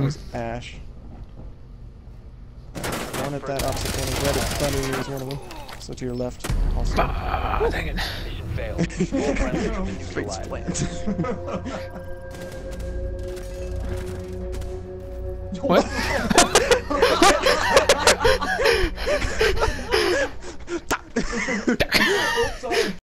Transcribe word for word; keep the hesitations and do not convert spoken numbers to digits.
That was Ash. One at that opposite corner. Red at Thunder was one of them. So to your left. Also. Ah, dang it. Mission failed. All friendly have been Face neutralized. plant. What?